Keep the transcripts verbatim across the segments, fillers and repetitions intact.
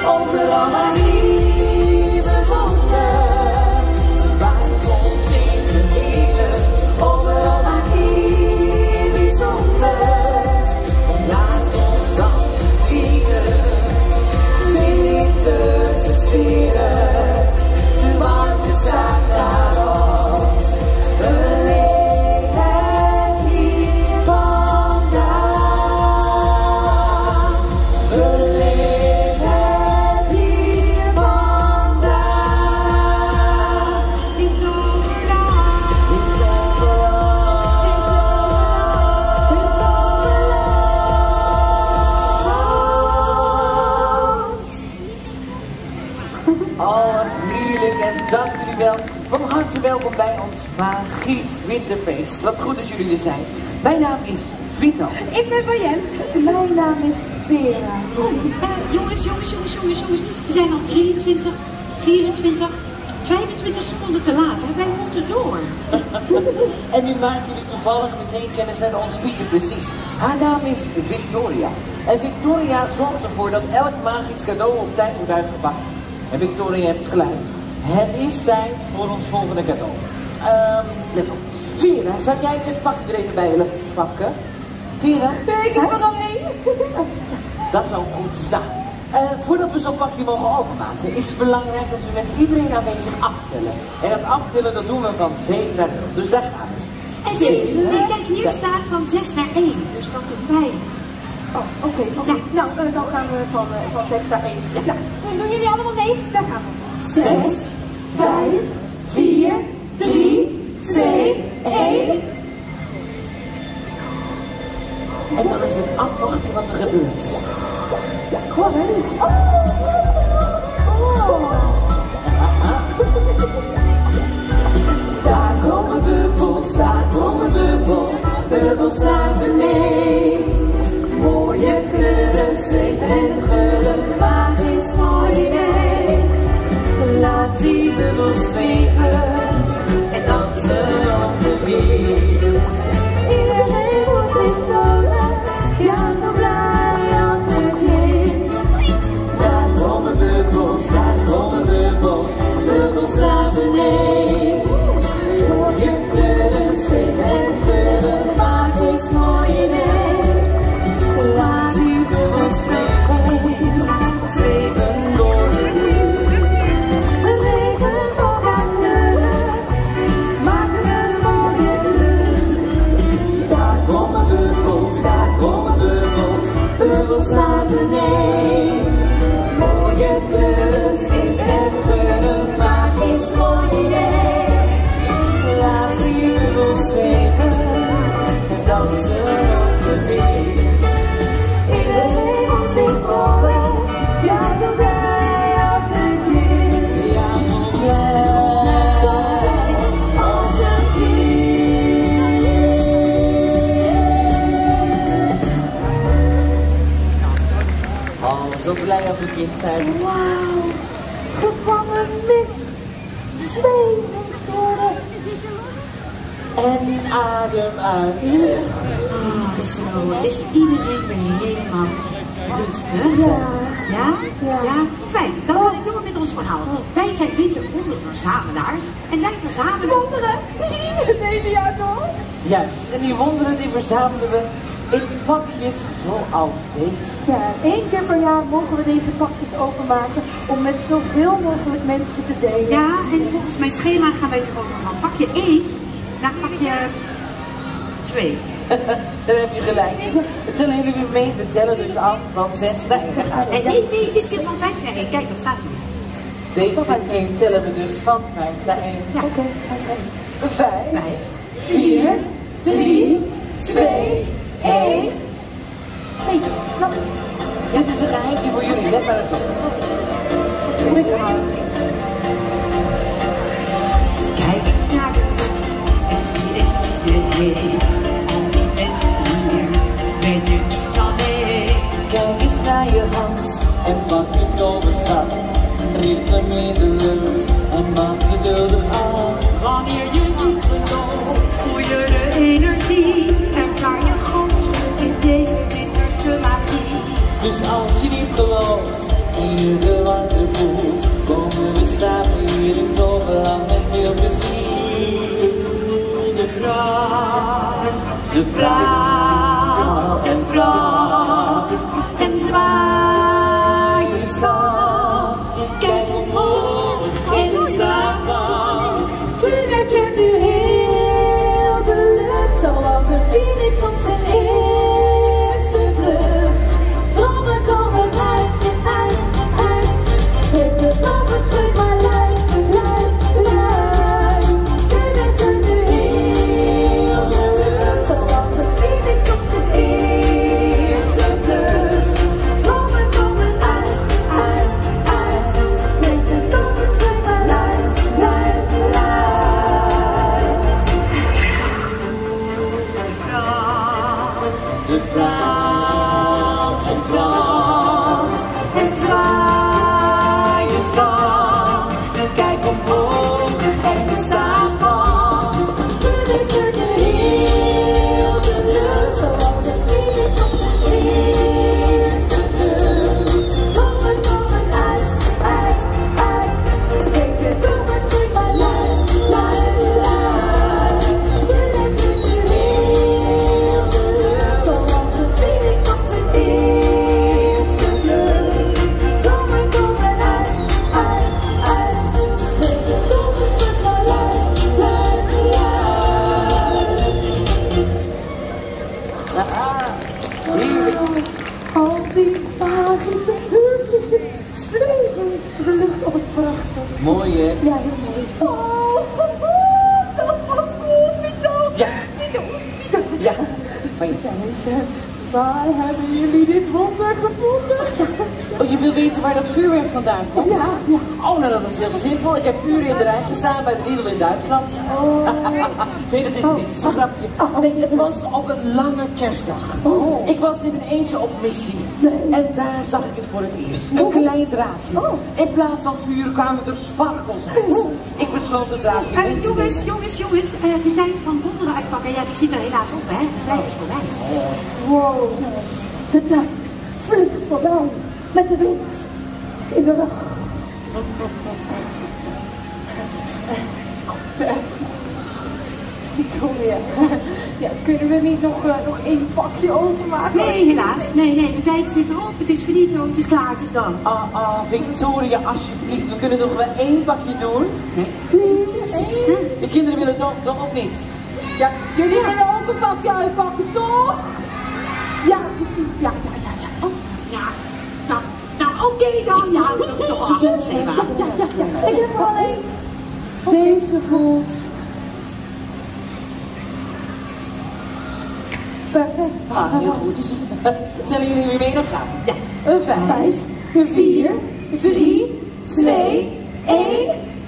overal maar lieve wonen. Waar komt in de liefde, overal maar hier bijzonder. Laat ons dansen zingen, winterse sferen, de warmte staat daar rond. We leven hier vandaag, we leven hier vandaag. In Toverland, in Toverland, in Toverland. Oh, wat heerlijk en dank jullie wel. Van harte welkom bij ons Magisch Winterfeest. Wat goed dat jullie er zijn. Mijn naam is Vito. Ik ben Bayem. Mijn naam is Vera. Oh, uh, jongens, jongens, jongens, jongens, jongens. We zijn al drieëntwintig, vierentwintig, vijfentwintig seconden te laat. Hè? Wij moeten door. En nu maken jullie toevallig meteen kennis met ons speaker precies. Haar naam is Victoria. En Victoria zorgt ervoor dat elk magisch cadeau op tijd wordt uitgepakt. En Victoria heeft gelijk. Het is tijd voor ons volgende cadeau. Um, let op. Vera, zou jij het pakje er even bij willen pakken? Vera? Nee, ik heb er al één. Dat is wel goed. Nou, uh, voordat we zo'n pakje mogen openmaken, is het belangrijk dat we met iedereen aanwezig aftellen. En dat aftellen, dat doen we van zeven naar nul. Dus daar gaan we. En nee, nee, kijk, hier staat van zes naar één. Dus dat doen wij. Oh, oké. Okay, okay. Nou, nou uh, dan gaan we van, uh, van zes naar één. Ja. Nou, dan doen jullie allemaal mee? Daar gaan we. Zes, vijf, vier, drie, twee, één. En dan is het afwachten wat er gebeurt. Wat is het? Oh. Oh. Daar komen bubbels, daar komen bubbels, bubbels naar beneden. Mooie kleuren, zeven en de geuren, magisch mooi idee. Laat die bubbels zweven en dansen op de wies. Iedereen wordt zich vrolijk, ja zo blij als een kind. Daar komen bubbels, daar komen bubbels, bubbels naar beneden. Mooie kleuren, zeven en kleuren, magisch mooi idee. Laat die bubbels zweven, zweven door de wies. De regenboog gaat kleuren, maken een mooie kleur. Daar komen bubbels, daar komen bubbels, bubbels naar beneden. Mooie kleuren, schip en kleuren, magisch mooi idee. Laat die bubbels zweven en dansen op de wies. Iedereen wordt zich vrolijk, ja zo blij als een kind. Ja, zo blij als een kind. Oh, zo blij als een kind zijn. Wauw, gevangen mist, zwevingstromen. En adem uit. Ah, zo. Is iedereen weer helemaal rustig? Ja. Ja? Ja. Ja? Fijn, dan ga ik door met ons verhaal. Wij zijn winterwonderverzamelaars en wij verzamelen... Wonderen, het hele jaar door. Juist, en die wonderen die verzamelen we in pakjes zoals deze. Ja, één keer per jaar mogen we deze pakjes openmaken om met zoveel mogelijk mensen te delen. Ja, en volgens mijn schema gaan wij nu ook nog van pakje één naar pakje twee. Daar heb je gelijk in. Het zullen jullie weer mee, we tellen dus af van zes naar één. En nee, nee, dit keer van vijf naar één. Kijk, dat staat hier. Deze keer tellen we dus van vijf naar één. Ja. Oké, Vijf, Vijf, vier, drie, twee, één. hey, nou, Dit is een geheimje voor jullie, let maar eens op. kijk eens naar de lucht en zie eens om je heen. Al die mensen hier, ben je niet alleen. Kijk eens naar je hand en pak je toverstaf. Richt hem in de lucht en maak je geduldig aan. Wanneer je niet gelooft, voel je de energie. Ervaar je God in deze winterse magie. Dus als je niet gelooft en je wil de vrouw en pracht en zwaai je staf. Kijk omhoog en sta af. Vuurwerk kent nu heel de lucht, zoals een phoenix op zijn eerste vlucht. Vlammen komen uit, uit, uit. Spreek de vlammen, spreek maar luid, luid, luid. Vuurwerk kent nu heel de lucht, zoals een phoenix op zijn eerste vlucht. Vlammen komen uit, uit, uit. Spreek de vlammen, spreek maar luid, luid, luid. De vrouw en pracht en zwaai je staf. Kijk omhoog en sta af. Vuurwerk kent nu heel de lucht, zoals een phoenix op zijn eerste vlucht. Vlammen komen uit, uit, uit. Spreek de vlammen, spreek maar luid, luid, luid. Vuurwerk kent nu heel de lucht, zoals een phoenix op zijn eerste vlucht. Vlammen komen uit, uit, uit. Spreek de vlammen, spreek maar luid, luid, luid. Al die magische vuurtjes zweven de lucht op, prachtig. Mooi hè? Ja, heel mooi. Oh, dat was cool, Vito. Ja. Vito, Vito. Ja. Fijn. Deze, waar hebben jullie dit wonder gevonden? Oh, je wil weten waar dat vuurwerk vandaan komt? Ja, ja. Oh, nou dat is heel simpel. Ik heb uren in de rij gestaan bij de Lidl in Duitsland. Oh. Nee, dat is het niet. Het is een grapje. Nee, het was op een lange kerstdag. Oh. Ik was in mijn eentje op missie. Nee. En daar zag ik het voor het eerst. Een klein draakje. Oh. In plaats van vuur kwamen er sparkels uit. Oh. Ik besloot het draakje En mee te jongens, nemen. jongens, jongens, uh, de tijd van wonderen uitpakken, ja, die zit er helaas op, hè. De tijd is voorbij. Wow, de tijd vliegt voorbij met de wind in de rug. Victoria, ja, kunnen we niet nog, uh, nog één pakje overmaken? Nee, helaas. Nee, nee, de tijd zit erop. Het is finito, het is klaar, het is dan. Ah, ah, Victoria, alsjeblieft. We kunnen toch wel één pakje doen? Nee. Please, één. De kinderen willen het ook, toch of niet? Ja, jullie willen ook een pakje uitpakken, toch? Ja, precies, ja, ja, ja, ja. Oh, Ja, nou, nou oké dan. Ja, we moeten toch wel ja, afgeven. ja, ja, ja, ja. Ik heb er alleen. Deze voelt perfect. Ah, heel goed. Tellen jullie weer mee? Dan gaan we. Ja. Een vijf. Vijf, vier, drie, twee, één.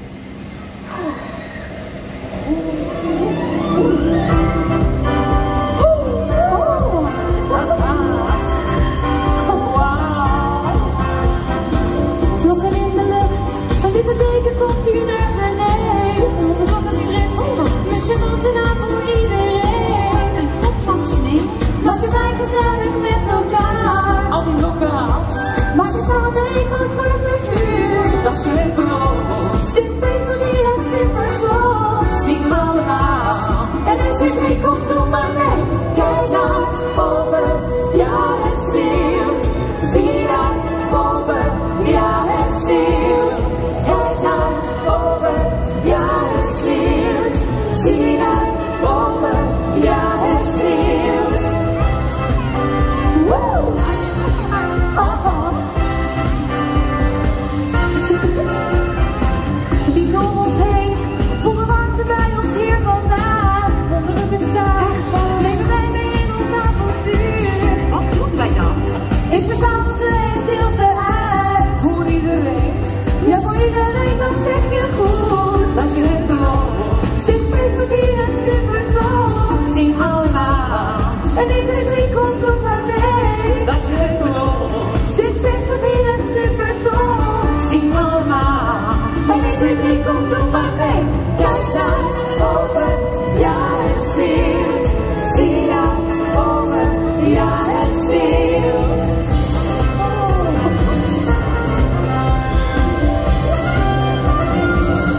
Vlokken in de lucht, een witte deken komt hier naar beneden. We gaan er weer in, met je mond voor iedereen. Een kop van sneeuw. Maken wij gezellig met elkaar. Al die nogmaals. Maak het allemaal even voor het vuur. Dat is heel groot. Dit feest voor die en super groot. Zing allemaal. En in zijn week komt doe maar mee. Kijk naar boven, ja het sneeuwt. Zie naar boven, ja het sneeuwt. Kijk naar boven, ja het sneeuwt. Zie naar boven, ja het sneeuwt. Woe! Oh, oh. Die kom ons heen, voelen warmte bij ons hier vandaan. Wonderen bestaan, nemen wij mee in ons avontuur. Wat doen wij dan? Ik verzamel ze en deel ze uit. Voor iedereen. Ja, voor iedereen, dat zeg je goed. Dat is heel groot. Zit feestvertier en super groot. Zing allemaal. En iedereen die komt doe maar mee. Dat is heel groot. Zit feestvertier en super groot. Zing allemaal. En iedereen die komt doe maar mee. Kijk naar boven, ja het sneeuwt. Zie naar boven, ja het sneeuwt.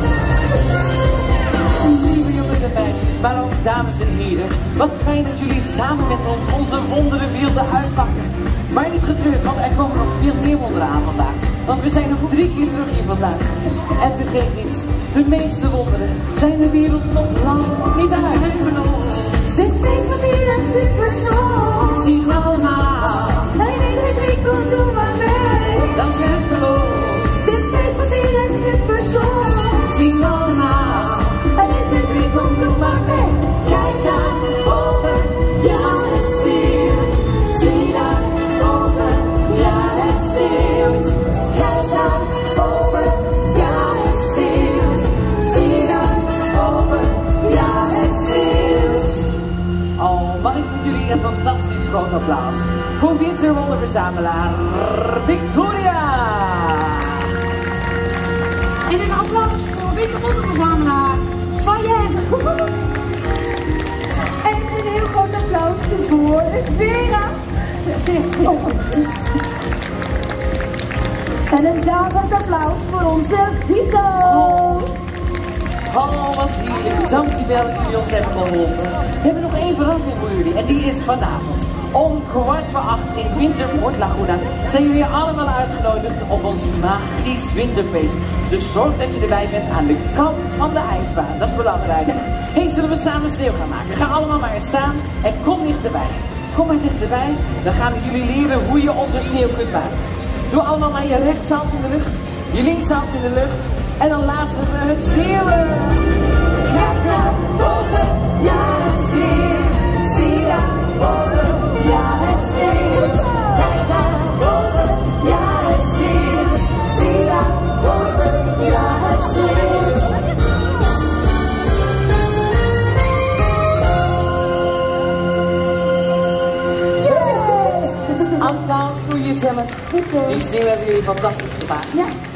Lieve jongens en meisjes, maar ook dames en heren. Wat fijn dat jullie samen met ons onze wonderen wilden uitpakken. Maar niet getreurd, want er komen nog veel meer wonderen aan vandaag. Want we zijn nog drie keer terug hier vandaag. En vergeet niet, de meeste wonderen zijn de wereld nog lang niet uit. Dit feest van hier en supersnel. Zien allemaal. En iedereen drie komt, doe maar mee. Dat is echt geloof. Dit feest van hier en supersnel. Zien allemaal. En iedereen drie komt, doe maar mee. Kijk daar boven, ja het sneeuwt. Zie daar boven, ja het sneeuwt. Kijk daar boven, ja het sneeuwt. Zie daar boven, ja het sneeuwt. Oh, mag ik voor jullie een fantastisch groot applaus voor winterwonderverzamelaar Victoria! En een applaus voor winterwonderverzamelaar Fayen. En een heel groot applaus voor Vera. En een daverend applaus voor onze Vito. Oh, wat heerlijk. Dankjewel dat jullie ons hebben geholpen. We hebben nog één verrassing voor jullie en die is vanavond. Om kwart voor acht in Winterport Laguna zijn jullie allemaal uitgenodigd op ons magisch winterfeest. Dus zorg dat je erbij bent aan de kant van de ijsbaan. Dat is belangrijk. Hé, hey, zullen we samen sneeuw gaan maken? Ga allemaal maar eens staan en kom dichterbij. Kom maar dichterbij, dan gaan we jullie leren hoe je onze sneeuw kunt maken. Doe allemaal maar je rechtshand in de lucht, je linkshand in de lucht en dan laten we het sneeuwen. Kijk naar boven, ja het sneeuwt. Zie daar boven, ja het sneeuwt. Kijk naar boven, ja het sneeuwt. Zie daar boven, ja het sneeuwt. Applaus voor jezelf. Die sneeuw hebben jullie fantastisch gemaakt. Ja.